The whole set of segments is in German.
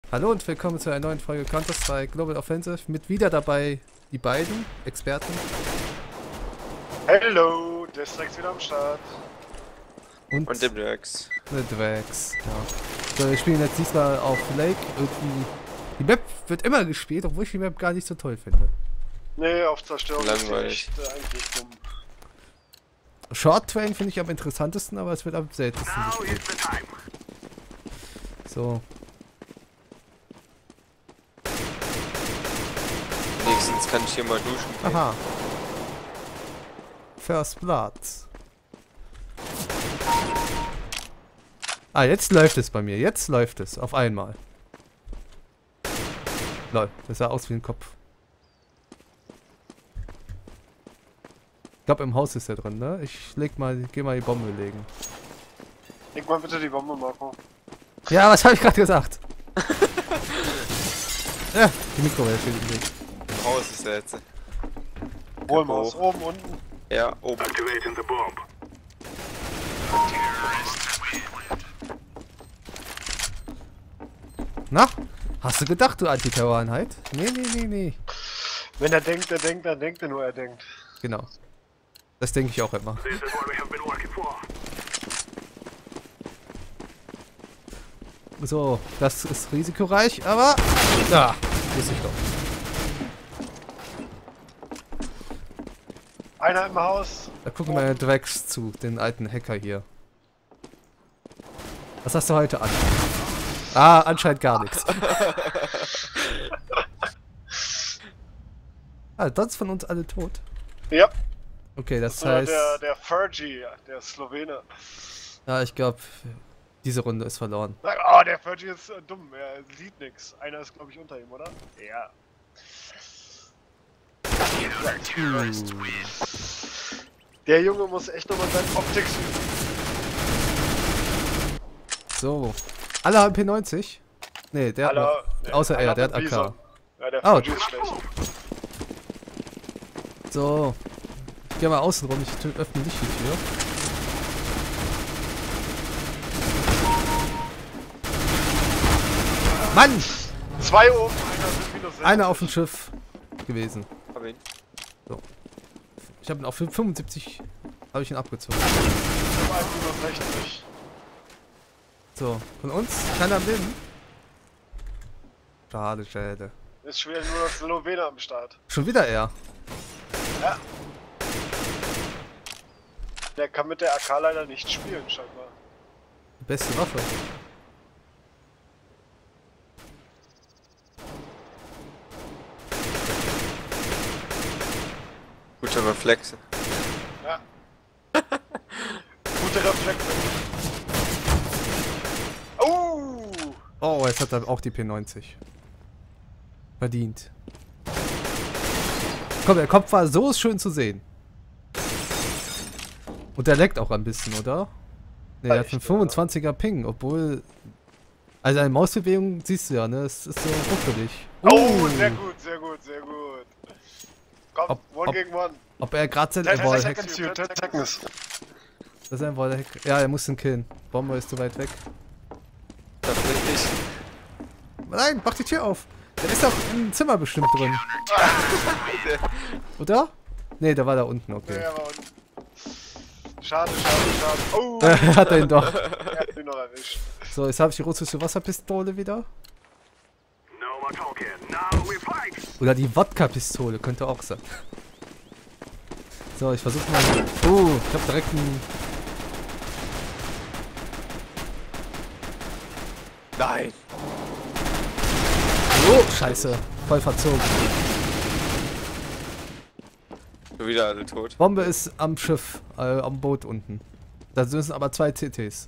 Hallo und willkommen zu einer neuen Folge Counter-Strike Global Offensive. Mit wieder dabei die beiden Experten. Hallo, der ist direkt wieder am Start. Und der Drax. Der Drax, ja. So, wir spielen jetzt diesmal auf Lake. Irgendwie. Die Map wird immer gespielt, obwohl ich die Map gar nicht so toll finde. Nee, auf Zerstörung Langweilig. ist die echt eigentlich dumm. Short Train finde ich am interessantesten, aber es wird am seltensten gespielt. So. Wenigstens kann ich hier mal duschen gehen. Aha. First Blood. Ah, jetzt läuft es bei mir. Jetzt läuft es. Auf einmal. Lol, das sah aus wie ein Kopf. Ich glaube, im Haus ist er drin, ne? Ich geh mal die Bombe legen. Leg mal bitte die Bombe, Marco. Ja, was habe ich gerade gesagt? Ja, die Mikrowelle steht im Weg. Im Haus ist er jetzt. Hol mal aus oben, unten. Ja, oben. Na? Hast du gedacht, du Antiterroreinheit? Nee. Wenn er denkt, dann denkt er nur, er denkt. Genau. Das denke ich auch immer. So, das ist risikoreich, aber... Ja, wusste ich doch. Einer im Haus. Da gucken wir Drax zu, den alten Hacker hier. Was hast du heute an? Ah, anscheinend gar nichts. Ah, sonst von uns alle tot. Ja. Okay, das Oder heißt... der Fergie, der Slowene. Ja, ich glaube, diese Runde ist verloren. Oh, der Fergie ist dumm, er sieht nix. Einer ist, glaube ich, unter ihm, oder? Ja. Der Junge muss echt nochmal seine Optik üben. So. Alle haben P90? Nee, der hat noch, außer er, der hat AK. Ja, der Oh. Fergie ist schlecht. So. Ich geh mal außen rum, ich öffne nicht die Tür. Mann! Zwei oben, einer ist minus 60. Einer auf dem Schiff gewesen. Hab ihn. Ich habe ihn auf 75 habe ich ihn abgezogen. Ich hab einen minus 60. So, von uns keiner am Leben. Schade. Ist schon wieder nur das Slowene am Start. Schon wieder er. Ja. Der kann mit der AK leider nicht spielen, scheinbar. Die beste Waffe. Gute Reflexe. Ja. Gute Reflexe. Oh, jetzt hat er auch die P90. Verdient. Komm, der Kopf war so schön zu sehen. Und der leckt auch ein bisschen, oder? Ne, der hat einen 25er Ping, obwohl... Also eine Mausbewegung siehst du ja, ne? Es ist so ruckelig. Oh, sehr gut. Komm, one gegen one. Ob er gerade sein Wall hackt. Das ist ein Wall hack. Ja, er muss ihn killen. Bombe ist zu weit weg. Das bin ich. Nein, mach die Tür auf. Der ist doch im Zimmer bestimmt drin. Oder? Ne, der war da unten, okay. Ja, aber unten. Schade. Oh, Hat er ihn doch. er hat ihn noch erwischt. So, jetzt habe ich die russische Wasserpistole wieder. Oder die Wodka-Pistole, könnte auch sein. So, ich versuche mal... ich habe direkt einen... Nein. Oh, scheiße. Voll verzogen. Schon wieder alle tot. Bombe ist am Schiff, am Boot unten. Da sind aber 2 CTs.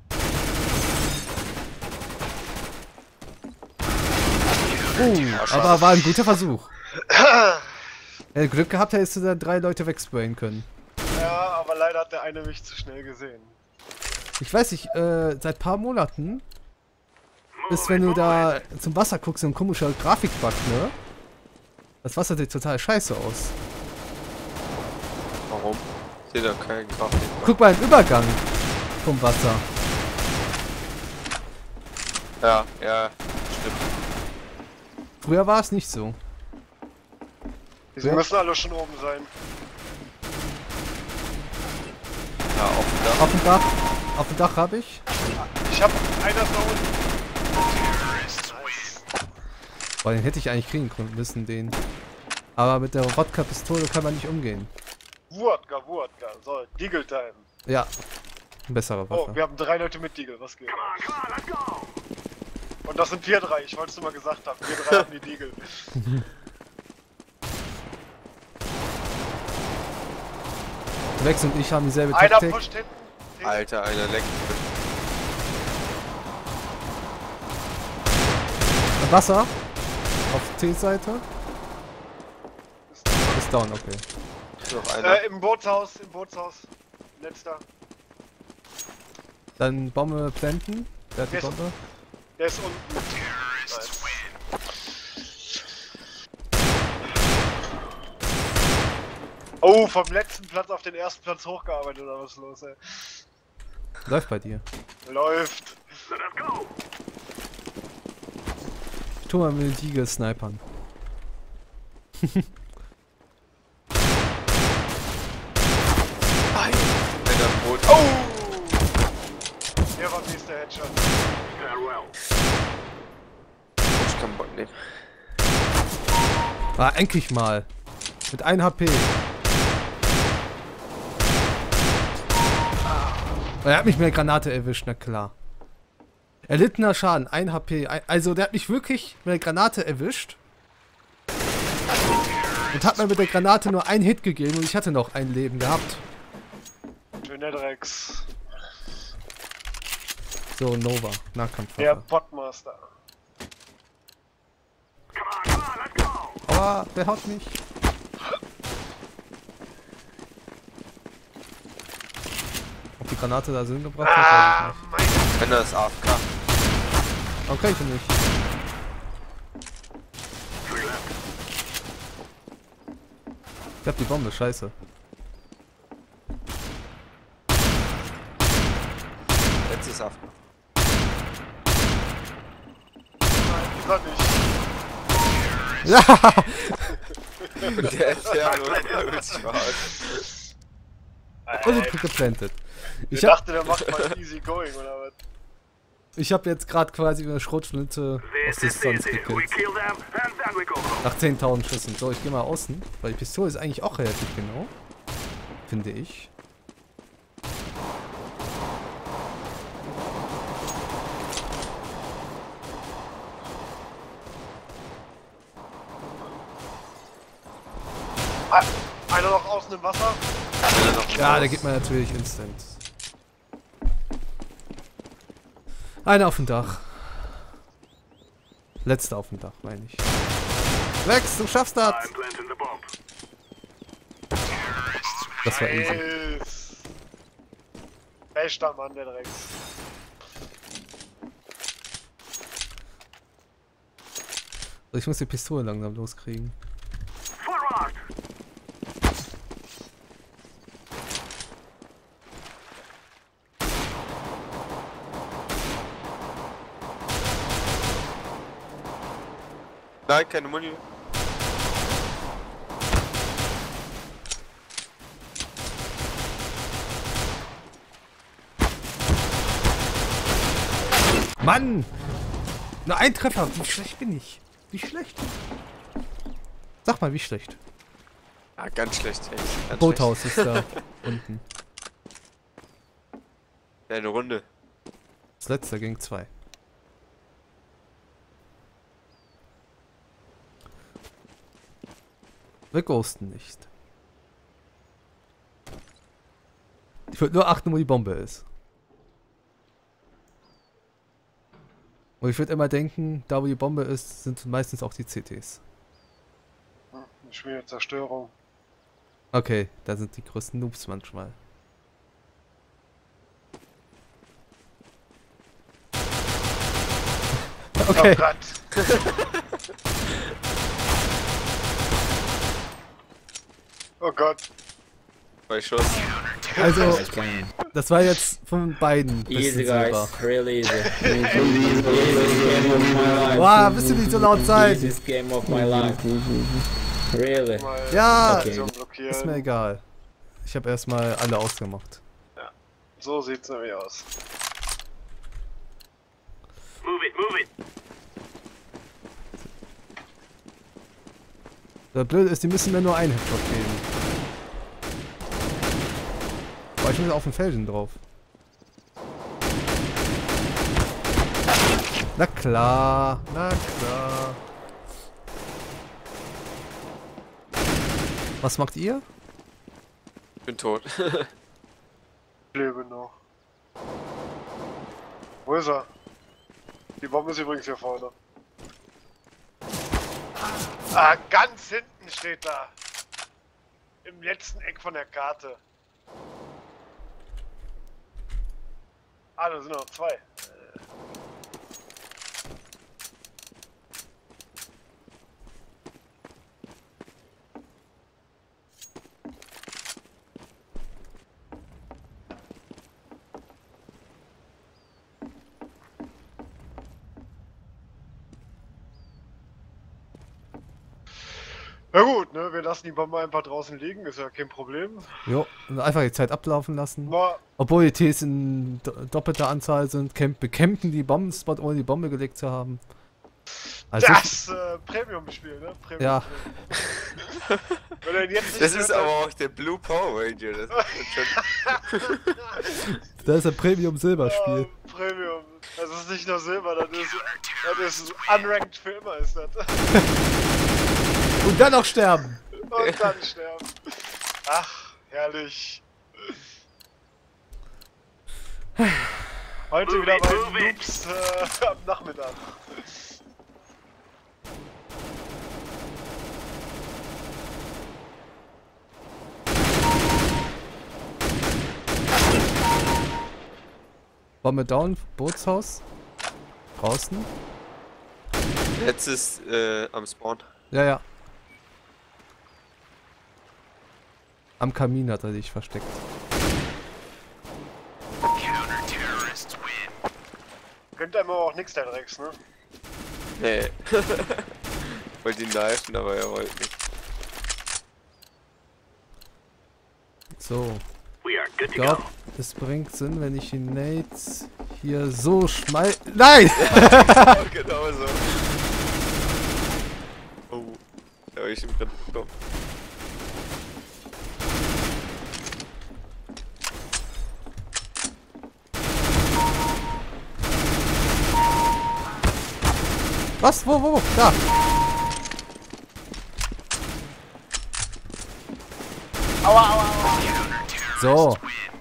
Aber war ein guter Versuch. Glück gehabt, hättest du da 3 Leute wegsprayen können. Ja, aber leider hat der eine mich zu schnell gesehen. Ich weiß nicht, seit paar Monaten ist, wenn du da zum Wasser guckst, so ein komischer Grafikbug, ne? Das Wasser sieht total scheiße aus. Warum? Ich sehe da keinen Grafik. Guck mal, im Übergang vom Wasser. Ja, ja. Stimmt. Früher war es nicht so. Die müssen alle schon oben sein. Ja, auf dem Dach. Auf dem Dach. Auf dem Dach habe ich. Ich hab einer da unten. Boah, den hätte ich eigentlich kriegen müssen, den. Aber mit der Wodka-Pistole kann man nicht umgehen. Wodka. So, Deagle Time. Ja. Eine bessere Waffe. Oh, wir haben 3 Leute mit Deagle, was geht? Und das sind wir 3, ich wollte es nur mal gesagt haben. Wir 3 haben die Deagle. Wex und ich haben dieselbe Einer Taktik. pusht hinten. Alter, einer leckt. Wasser. Auf T-Seite. Ist down, okay. Noch einer. Im Bootshaus. Letzter. Dann Bombe planten. Wer hat die Bombe? Der ist unten. Nice. Oh, vom letzten Platz auf den ersten Platz hochgearbeitet oder was ist los, ey? Läuft bei dir. Läuft. Ich tu mal mit den Deagle snipern. Nein. Einer im Boot. Oh! Der war nächster Headshot. Ich kann Bot nehmen. Ah, endlich mal. Mit 1 HP. Er hat mich mit der Granate erwischt, na klar. Erlittener Schaden, 1 HP. Also der hat mich wirklich mit der Granate erwischt. Und hat mir mit der Granate nur einen Hit gegeben und ich hatte noch ein Leben gehabt. Schöner Drecks. So, Nova, Nahkampfwaffe. Der Botmaster. Aua, wer haut mich? Ob die Granate da Sinn gebracht hat, weiß ich nicht. Wenn das AFK. Warum kann ich ihn nicht? Ich hab die Bombe, scheiße. Jetzt ist AFK. Nein, dieser nicht. Ja! Und der Inferno ist Spaß. Und ich bin geplantet. Ich dachte, der macht mal easy going oder was? Ich habe jetzt gerade quasi eine Schrotflinte aus Distanz gekillt. Nach 10.000 Schüssen. So, ich gehe mal außen, weil die Pistole ist eigentlich auch relativ genau. Finde ich. Einer noch außen im Wasser. Ja, der gibt mir natürlich instant. Einer auf dem Dach. Letzter auf dem Dach, meine ich. Wex, du schaffst das! Das war easy. Nice. Bester Mann, der Drecks. So, ich muss die Pistole langsam loskriegen. Nein, keine Muni. Mann! Nur ein Treffer. Wie schlecht bin ich? Wie schlecht? Sag mal, wie schlecht? Ah, ganz schlecht. Ey. Ganz Boothaus ist da unten. Ja, eine Runde. Das letzte gegen 2. Wir ghosten nicht. Ich würde nur achten, wo die Bombe ist. Und ich würde immer denken, da wo die Bombe ist, sind meistens auch die CTs. Eine schwere Zerstörung. Okay, da sind die größten Noobs manchmal. Okay. Oh Gott. Oh Gott. 2 Schuss. Also, Nice plan. das war jetzt von beiden. Easy, bisschen Silber. guys. Really easy. Easiest game of my life. Boah, müsst ihr nicht so laut sein. Easiest game of my life. Really. Mal Ja, Okay. Position blockieren. ist mir egal. Ich habe erstmal alle ausgemacht. So sieht's nämlich aus. Move it. Das Blöde ist, die müssen mir nur einen Headshot geben. Aber ich muss auf den Felsen drauf. Na klar, na klar. Was macht ihr? Ich bin tot. Ich lebe noch. Wo ist er? Die Bombe ist übrigens hier vorne. Ah, ganz hinten steht da. Im letzten Eck von der Karte. Ah, da sind noch 2. Na gut, ne, wir lassen die Bombe einfach draußen liegen, ist ja kein Problem. Jo, und einfach die Zeit ablaufen lassen. Mal, Obwohl die Ts in doppelter Anzahl sind, bekämpfen die Bombenspot, ohne die Bombe gelegt zu haben. Also das Premium-Spiel, ne? Premium Ja. Wenn er jetzt nicht Das ist hört, aber auch der Blue Power Ranger. Das ist schon das ist ein Premium-Silberspiel. Premium. Das ist nicht nur Silber, das ist unranked für immer ist das. Und dann noch sterben. Und dann sterben. Ach, herrlich. Heute wieder bei Noobs am Nachmittag. Bombe down, Bootshaus. Draußen. Jetzt ist am Spawn. Ja, ja. Am Kamin hat er sich versteckt. Gönnt einem aber auch nix, der Drecks, ne? Nee. Ich wollte ihn knifen, aber er wollte nicht. So. We are good Ich to glaube, go. es bringt Sinn, wenn ich die Nades hier so schmeiß. Nein! Oh, genau so. Oh, da habe ich ihn drin bekommen. Was? Wo? Da! Aua. So.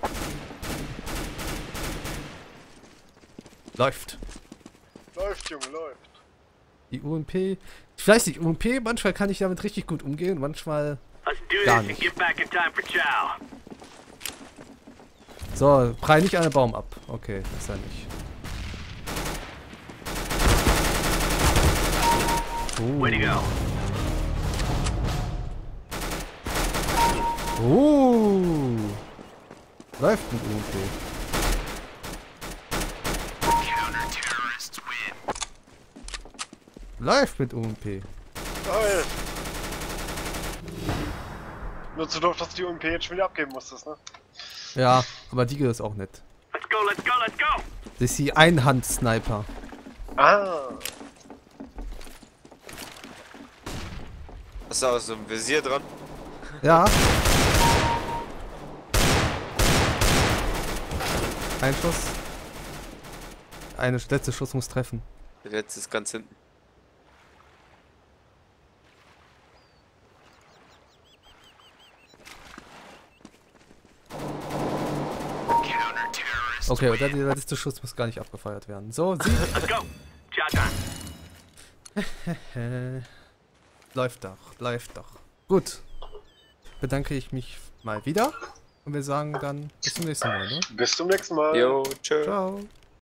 Läuft. Läuft, Junge, läuft. Die UMP. Ich weiß nicht, UMP, manchmal kann ich damit richtig gut umgehen, manchmal Let's do Gar this and nicht. get back in time for chow. So, prall nicht an den Baum ab. Okay, das ist ja nicht. Way to go. Läuft mit UMP. Läuft mit UMP. Geil. Nur zu doof, dass du die UMP jetzt schon wieder abgeben musstest, ne? Ja, aber die geht es auch nicht. Let's go, let's go, let's go. Das ist die Einhand-Sniper. Ah. Hast du auch so ein Visier dran? Ja. Ein Schuss. Eine letzte Schuss muss treffen. Der letzte ist ganz hinten. Okay, und dann der letzte Schuss muss gar nicht abgefeuert werden. So, sie Let's go. Chow time. läuft doch. Gut. Bedanke ich mich mal wieder. Und wir sagen dann bis zum nächsten Mal, ne? Bis zum nächsten Mal. Jo, tschö. Ciao.